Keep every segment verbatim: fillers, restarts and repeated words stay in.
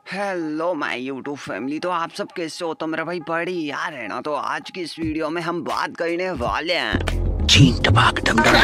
Hello my YouTube family. तो आप सब कैसे हो? तो मेरा भाई बड़ी यार है ना। तो आज की इस वीडियो में हम बात करने वाले हैं चीन टपाक डम डम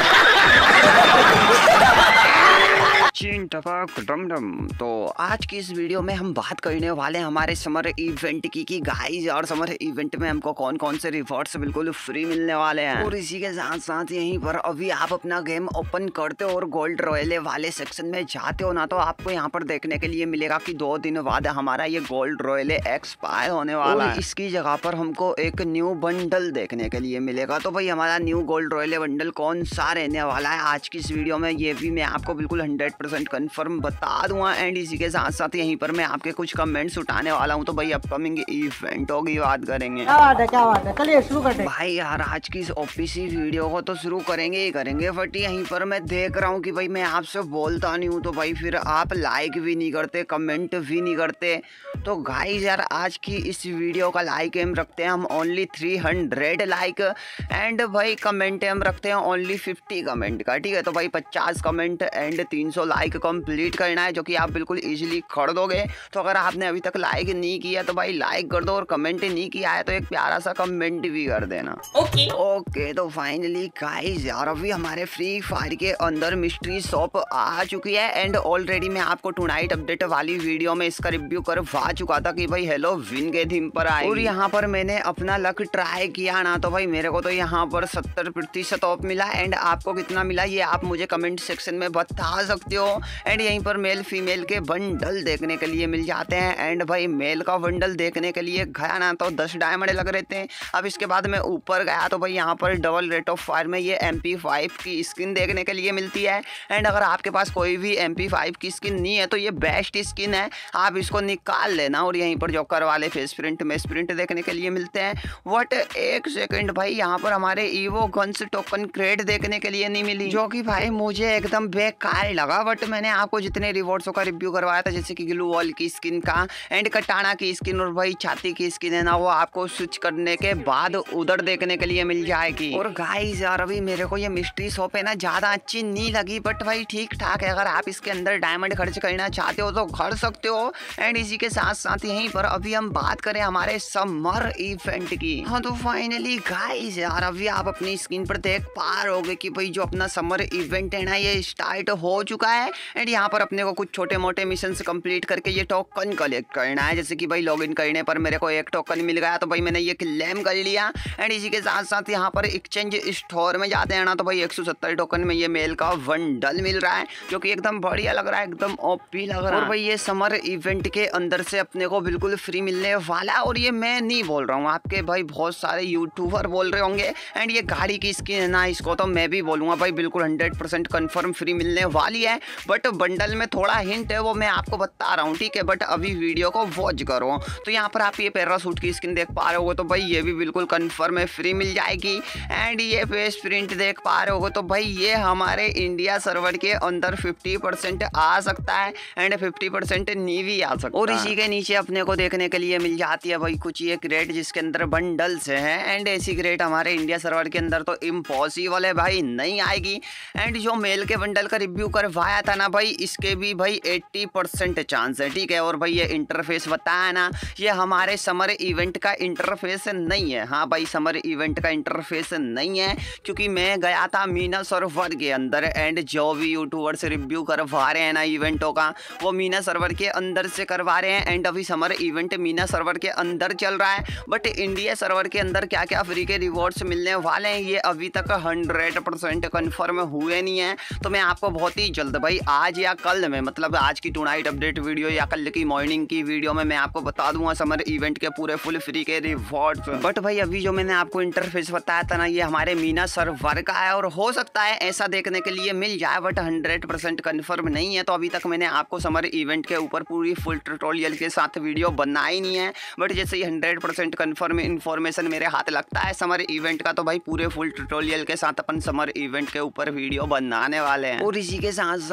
चीन टपाक डम डम। तो आज की इस वीडियो में हम बात करने वाले हैं हमारे समर इवेंट की कि गाइस और समर इवेंट में हमको कौन कौन से रिवॉर्ड्स बिल्कुल फ्री मिलने वाले हैं। और इसी के साथ साथ यहीं पर अभी आप अपना गेम ओपन करते हो और गोल्ड रॉयल वाले सेक्शन में जाते हो ना, तो आपको यहाँ पर देखने के लिए मिलेगा कि दो दिन बाद हमारा ये गोल्ड रॉयल एक्सपायर होने वाला है। इसकी जगह पर हमको एक न्यू बंडल देखने के लिए मिलेगा। तो भाई हमारा न्यू गोल्ड रॉयल बंडल कौन सा रहने वाला है आज की इस वीडियो में, ये भी मैं आपको बिल्कुल हंड्रेड परसेंट कन्फर्म बता दूंगा। एंड इसी के साथ साथ यहीं पर मैं आपके कुछ कमेंट्स उठाने वाला हूँ। तो भाई अपकमिंग इवेंटों की बात करेंगे। क्या बात है, क्या बात है, चलिए शुरू करते हैं। भाई यार आज की इस ओपीसी वीडियो को तो शुरू करेंगे ही करेंगे, बट यहीं पर मैं देख रहा हूँ कि भाई मैं आपसे बोलता नहीं हूँ, तो भाई फिर आप लाइक भी नहीं करते, कमेंट भी नहीं करते। तो गाइस यार आज की इस वीडियो का लाइक एम रखते हैं हम only three hundred like, and भाई कमेंट हम रखते हैं ओनली फिफ्टी कमेंट का। ठीक है, तो भाई पचास कमेंट एंड तीन सौ लाइक कंप्लीट करना है, जो कि आप बिल्कुल इजीली कर दोगे। तो अगर आपने अभी तक लाइक नहीं किया तो भाई लाइक कर दो, और कमेंट नहीं किया है तो एक प्यारा सा कमेंट भी कर देना। ओके ओके तो फाइनली गाइस यार अभी हमारे फ्री फायर के अंदर मिस्ट्री शॉप आ चुकी है, एंड ऑलरेडी मैं आपको टुनाइट अपडेट वाली वीडियो में इसका रिव्यू करवा चुका था कि भाई हेलो विन के थीम पर आए। और यहाँ पर मैंने अपना लक ट्राई किया ना, तो भाई मेरे को तो यहाँ पर सत्तर प्रतिशत ऑफ मिला। एंड आपको कितना मिला ये आप मुझे कमेंट सेक्शन में बता सकते हो। एंड यहीं पर मेल फीमेल के बंडल देखने के लिए मिल जाते हैं। एंड भाई मेल का बंडल देखने के लिए गया ना तो दस डायमंड लग रहे थे। अब इसके बाद मैं ऊपर गया तो भाई यहाँ पर डबल रेट ऑफ फायर में ये एम पी फाइव की स्किन देखने के लिए मिलती है। एंड अगर आपके पास कोई भी एम पी फाइव की स्किन नहीं है तो ये बेस्ट स्किन है, आप इसको निकाल लेना। और यहीं पर जोकर वाले फेस प्रिंट में स्प्रिंट देखने के लिए मिलते हैं। वट एक सेकंड भाई यहाँ पर हमारे ईवो गन्स टोकन क्रेड देखने के लिए नहीं मिली, जो कि भाई मुझे एकदम बेकार लगा। बट मैंने आपको जितने रिवॉर्ड्सों का रिव्यू करवाया था, जैसे कि ग्लू वॉल की स्किन का एंड कटाना की स्किन और भाई छाती की स्किन है ना, वो आपको स्विच करने के बाद उधर देखने के लिए मिल जाएगी। और गाइस यार अभी मेरे को ये मिस्ट्री शॉप है ना ज्यादा अच्छी नहीं लगी, बट भाई ठीक ठाक है। अगर आप इसके अंदर डायमंड खर्च करना चाहते हो तो कर सकते हो। एंड इसी के साथ साथ यहीं पर अभी हम बात करें हमारे समर इवेंट की। हाँ तो फाइनली गाइस यार अभी आप अपनी स्क्रीन पर देख पा रहे होगे कि भाई जो अपना समर इवेंट है ना ये स्टार्ट हो चुका है। एंड यहाँ पर अपने को कुछ छोटे मोटे मिशन कंप्लीट करके ये टोकन कलेक्ट करना है। जैसे कि भाई लॉगिन करने पर मेरे को एक टोकन मिल गया, तो भाई मैंने ये क्लेम कर लिया। एंड इसी के साथ साथ यहाँ पर एक्सचेंज स्टोर में जाते हैं ना, तो भाई एक सौ सत्तर टोकन में ये मेल का बंडल मिल रहा है, जो कि एकदम बढ़िया लग रहा है, एकदम ओपी लग रहा है। और भाई ये समर इवेंट के अंदर से अपने को बिल्कुल फ्री मिलने वाला है। और ये मैं नहीं बोल रहा हूँ, आपके भाई बहुत सारे यूट्यूबर बोल रहे होंगे। एंड ये गाड़ी की स्किन है ना, इसको तो मैं भी बोलूँगा भाई बिल्कुल हंड्रेड परसेंट कन्फर्म फ्री मिलने वाली है। बट बंडल में थोड़ा हिंट है, वो मैं आपको बता रहा हूँ, ठीक है। बट अभी वीडियो को वॉच करो। तो यहाँ पर आप ये पैरासूट की स्किन देख पा रहे हो, तो भाई ये भी बिल्कुल कन्फर्म है फ्री मिल जाएगी। एंड ये फेस प्रिंट देख पा रहे हो, तो भाई ये हमारे इंडिया सर्वर के अंदर फिफ्टी परसेंट आ सकता है एंड फिफ्टी परसेंट नहीं भी आ सकता। और इसी के नीचे अपने को देखने के लिए मिल जाती है भाई कुछ ये क्रेट जिसके अंदर बंडल्स हैं। एंड ऐसी क्रेट हमारे इंडिया सर्वर के अंदर तो इम्पॉसिबल है भाई, नहीं आएगी। एंड जो मेल के बंडल का रिव्यू करवाया था ना भाई, इसके भी भाई एट्टी परसेंट चांस है, ठीक है। और भाई ये इंटरफेस बताया ना, ये हमारे समर इवेंट का इंटरफेस नहीं है। हाँ भाई समर इवेंट का इंटरफेस नहीं है, क्योंकि मैं गया था मीना सर्वर के अंदर। एंड जो भी यूट्यूबर से रिव्यू करवा रहे हैं ना इवेंटों का, वो मीना सर्वर के अंदर से करवा रहे हैं। एंड अभी समर इवेंट मीना सर्वर के अंदर चल रहा है, बट इंडिया सर्वर के अंदर क्या क्या फ्री के रिवॉर्ड्स मिलने वाले हैं ये अभी तक हंड्रेड परसेंट कन्फर्म हुए नहीं है। तो मैं आपको बहुत ही जल्द भाई आज या कल में, मतलब आज की टुनाइट अपडेट वीडियो या कल की मॉर्निंग की वीडियो में मैं आपको बता दूंगा समर इवेंट के पूरे फुल फ्री के रिवॉर्ड्स। बट भाई अभी जो मैंने आपको इंटरफेस बताया था ना, ये हमारे मीना सर्वर का है, और हो सकता है ऐसा देखने के लिए मिल जाए, बट हंड्रेड परसेंट कन्फर्म नहीं है। तो अभी तक मैंने आपको समर इवेंट के ऊपर पूरी फुल ट्यूटोरियल के साथ वीडियो बनाई नहीं है। बट जैसे ही हंड्रेड परसेंट कन्फर्म इन्फॉर्मेशन मेरे हाथ लगता है समर इवेंट का, तो भाई पूरे फुल ट्यूटोरियल के साथ अपन समर इवेंट के ऊपर वीडियो बनाने वाले हैं। और इसी के साथ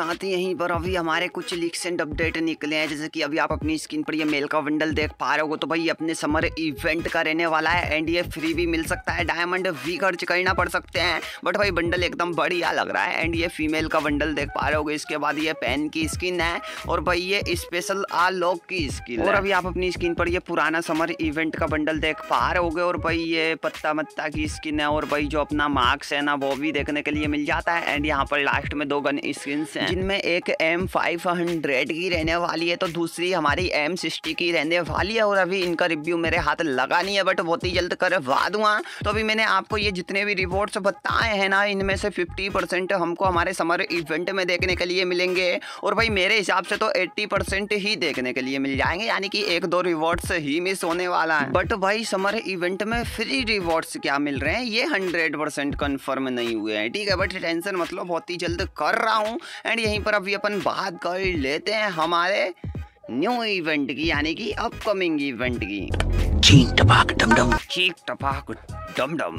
साथ ही यहीं पर अभी हमारे कुछ लीक्स एंड अपडेट निकले हैं, जैसे कि अभी आप अपनी स्क्रीन पर ये मेल का बंडल देख पा रहे हो। तो भाई अपने समर इवेंट का रहने वाला है एंड ये फ्री भी मिल सकता है, डायमंड भी खर्च करना पड़ सकते हैं, बट भाई बंडल एकदम बढ़िया लग रहा है। एंड ये फीमेल का बंडल देख पा रहे हो। इसके बाद ये पेन की स्किन है और भाई ये स्पेशल आलोक की स्किन। और अभी आप अपनी स्क्रीन पर ये पुराना समर इवेंट का बंडल देख पा रहे होगे। और भाई ये पत्ता मत्ता की स्किन है और भाई जो अपना मार्क्स है ना वो भी देखने के लिए मिल जाता है। एंड यहाँ पर लास्ट में दो गन स्किन्स हैं, जिनमें एक एम फाइव हंड्रेड की रहने वाली है तो दूसरी हमारी एम सिक्सटी की रहने वाली है। और अभी इनका रिव्यू मेरे हाथ लगा नहीं है, बट बहुत ही जल्द करवा दूंगा। तो अभी मैंने आपको ये जितने भी रिवॉर्ड्स बताए हैं ना, इनमें से फिफ्टी परसेंट हमको हमारे समर इवेंट में देखने के लिए मिलेंगे और भाई मेरे हिसाब से तो अस्सी परसेंट ही देखने के लिए मिल जाएंगे, यानी कि एक दो रिवॉर्ड्स ही मिस होने वाला है। बट भाई समर इवेंट में फ्री रिवॉर्ड्स क्या मिल रहे हैं ये हंड्रेड परसेंट कन्फर्म नहीं हुए हैं, ठीक है। बट टेंशन मतलब बहुत ही जल्द कर रहा हूँ। एंड यहीं पर अभी अपन बात कर लेते हैं हमारे न्यू इवेंट की, यानी कि अपकमिंग इवेंट की। चीक टपाक डम डम, चीक टपाक डम डम।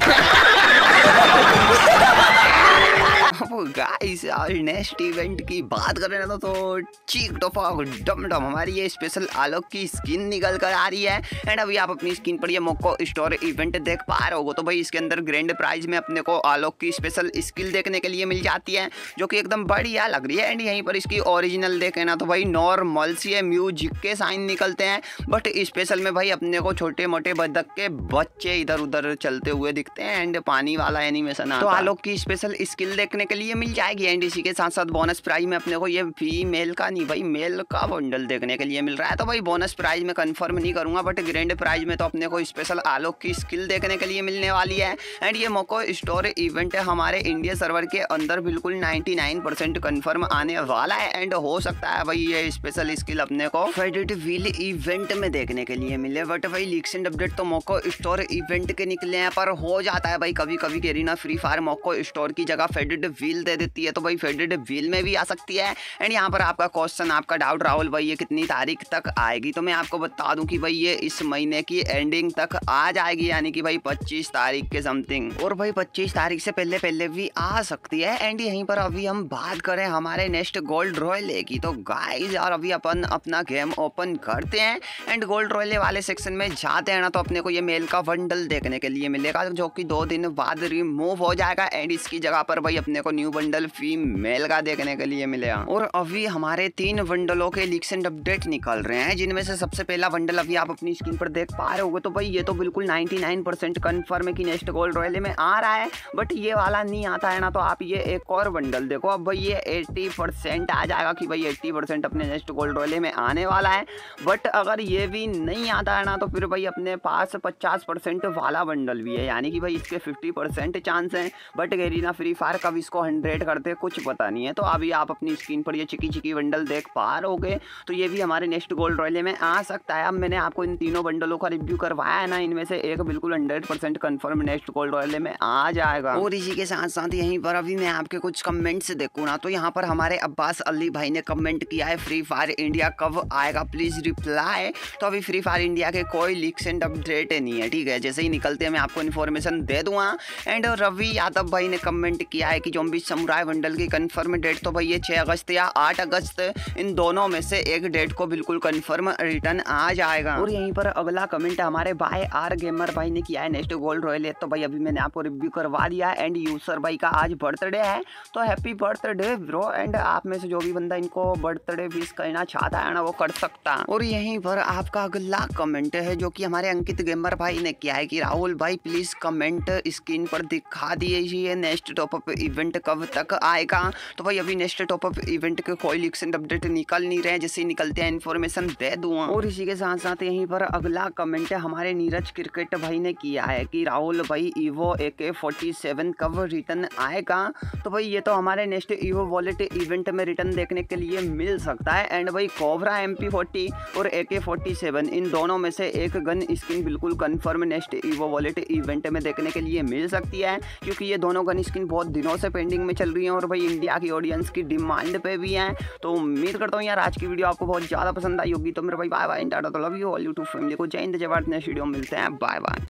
गाइस आज नेक्स्ट इवेंट की बात कर रहे ना तो चीक टपाक डम डम हमारी ये स्पेशल आलोक की स्किन निकल कर आ रही है। एंड अभी आप अपनी स्क्रीन पर ये मोको स्टोर इवेंट देख पा रहे हो। तो भाई इसके अंदर ग्रैंड प्राइज में अपने को आलोक की स्पेशल स्किल देखने के लिए मिल जाती है, जो कि एकदम बढ़िया लग रही है। एंड यहीं पर इसकी ओरिजिनल देखे ना तो भाई नॉर्मल सी म्यूजिक के साइन निकलते हैं, बट स्पेशल में भाई अपने को छोटे मोटे बतख के बच्चे इधर उधर चलते हुए दिखते हैं एंड पानी वाला एनिमेशन आता है। तो आलोक की स्पेशल स्किल देखने के लिए मिल जाएगी। एंड इसी के साथ साथ बोनस प्राइज में अपने को ये फीमेल का नहीं भाई मेल का बंडल देखने के लिए मिल रहा है। तो भाई बोनस प्राइज में कंफर्म नहीं करूंगा, बट ग्रैंड प्राइज में तो अपने को स्पेशल आलोक की स्किल देखने के लिए मिलने वाली है। एंड ये मोको स्टोर इवेंट हमारे इंडिया सर्वर के अंदर बिल्कुल निन्यानवे परसेंट कंफर्म आने वाला है। एंड हो सकता है भाई ये स्पेशल स्किल अपने को फेडेड व्हील इवेंट में देखने के लिए मिले, बट भाई लीक्स एंड अपडेट तो मोको स्टोर इवेंट के निकले हैं। पर हो जाता है भाई कभी कभी Garena free fire Moco store की जगह फेडेड व्हील दे देती है, तो भाई फेडेड व्हील में भी आ सकती है। एंड यहाँ पर आपका क्वेश्चन आपका डाउट राहुल भाई ये कितनी तारीख तक आएगी, तो मैं आपको बता दूं कि भाई ये इस महीने की एंडिंग तक आ जाएगी, यानी कि भाई पच्चीस तारीख के समथिंग। और भाई पच्चीस तारीख से पहले पहले भी आ सकती है। एंड यहीं पर अभी हम बात करें हमारे नेक्स्ट गोल्ड रॉयले की, तो गाइस यार अभी अपन अपना गेम ओपन करते हैं एंड गोल्ड रॉयले वाले सेक्शन में जाते हैं ना तो अपने को ये मेल का बंडल देखने के लिए मिलेगा, जो कि दो दिन बाद रिमूव हो जाएगा। एंड इसकी जगह पर भाई अपने को न्यू बंडल फीमेल का देखने के लिए मिलेगा। और अभी हमारे तीन बंडलों के लीक्स एंड अपडेट निकल रहे हैं, जिनमें से सबसे पहला बंडल अभी आप अपनी स्क्रीन पर देख पा रहे होगे। तो भाई ये तो बिल्कुल निन्यानवे परसेंट कंफर्म है कि नेक्स्ट गोल्ड रॉयले में आ रहा है, बट ये वाला नहीं आता है ना तो आप ये एक और बंडल देखो। अब भाई ये अस्सी परसेंट आ जाएगा कि भाई अस्सी परसेंट अपने नेक्स्ट गोल्ड रॉयले में आने वाला है। बट अगर ये भी नहीं आता है ना तो फिर भाई अपने पास पचास परसेंट वाला बंडल भी है, यानी कि भाई इसके फिफ्टी परसेंट चांस हैं। बट कैरीना फ्री फायर कब इसको हंड्रेड करते कुछ पता नहीं है। तो अभी आप अपनी स्क्रीन पर ये चिकी चिकी बंडल देख पा रहोगे, तो ये भी हमारे नेक्स्ट गोल्ड रॉयले में आ सकता है। अब मैंने आपको इन तीनों बंडलों का रिव्यू करवाया है ना, इनमें से एक बिल्कुल hundred percent confirm next gold royale में आ जाएगा। और इसी के साथ साथ यहीं पर अभी मैं आपके कुछ कमेंट्स देखूँ ना, तो यहाँ पर हमारे अब्बास अली भाई ने कमेंट किया है फ्री फायर इंडिया कब आएगा प्लीज रिप्लाई। तो अभी फ्री फायर इंडिया के कोई लीक्स एंड अपडेट नहीं है, ठीक है। जैसे ही निकलते हैं मैं आपको इन्फॉर्मेशन दे दूंगा। एंड रवि यादव भाई ने कमेंट किया है कि ज़ॉम्बी समुराई बंडल की कंफर्म डेट तो भाई ये छह अगस्त या आठ अगस्त, इन दोनों में से एक डेट को बिल्कुल कंफर्म रिटर्न आ जाएगा। और यहीं पर अगला कमेंट हमारे भाई आर गेमर भाई ने किया है नेक्स्ट गोल्ड रॉयल, तो भाई अभी मैंने आपको रिव्यू करवा दिया है। एंड यूसर भाई का आज बर्थडे है, तो हैप्पी बर्थडे ब्रो। एंड आप में से जो भी बंदा इनको बर्थडे विश करना चाहता है ना वो कर सकता है। और यहीं पर आपका अगला कमेंट है जो कि हमारे अंकित गेमर भाई ने किया है कि राहुल भाई प्लीज कमेंट स्क्रीन पर दिखा दीजिए नेक्स्ट टॉपअप इवेंट कब तक आएगा। तो भाई अभी नेक्स्ट टॉपअप इवेंट के कोई लीक्स एंड अपडेट निकल नहीं रहे, जैसे निकलते हैं इन्फॉर्मेशन दे दूंगा। और इसी के साथ साथ यहीं पर अगला कमेंट है हमारे नीरज क्रिकेट भाई ने किया है कि राहुल भाई ईवो ए के फोर्टी सेवन कब रिटर्न आएगा। तो भाई ये तो हमारे नेक्स्ट ईवो वॉलेट इवेंट में रिटर्न देखने के लिए मिल सकता है। एंड भाई कोबरा एम पी फोर्टी और ए के फोर्टी सेवन इन दोनों में से एक गन स्किन बिल्कुल confirm next Evo vault event में देखने के लिए मिल सकती है, क्योंकि ये दोनों गन स्किन बहुत दिनों से पेंडिंग में चल रही हैं और भाई इंडिया की ऑडियंस की डिमांड पे भी हैं। तो उम्मीद करता हूँ यार आज की वीडियो आपको बहुत ज़्यादा पसंद आई होगी। तो मेरे भाई बाय बाय, टाटा, तो love you all YouTube family को। जय हिंद जय भारत। नेक्स्ट वीडियो मिलते हैं, बाय बाय।